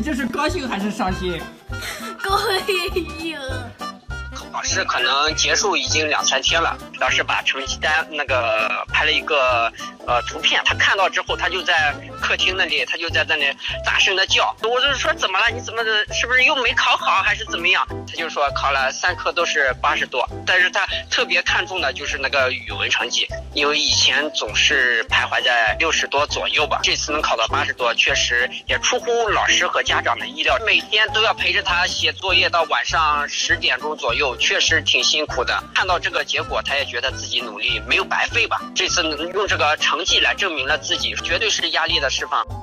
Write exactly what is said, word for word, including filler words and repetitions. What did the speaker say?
这是高兴还是伤心？ 高兴。 考试可能结束已经两三天了，老师把成绩单那个拍了一个呃图片，他看到之后，他就在客厅那里，他就在那里大声的叫。我就说怎么了？你怎么的？是不是又没考好还是怎么样？他就说考了三科都是八十多，但是他特别看重的就是那个语文成绩，因为以前总是徘徊在六十多左右吧，这次能考到八十多，确实也出乎老师和家长的意料。每天都要陪着他写作业到晚上十点钟左右，确实挺辛苦的。看到这个结果，他也觉得自己努力没有白费吧。这次能用这个成绩来证明了自己，绝对是压力的释放。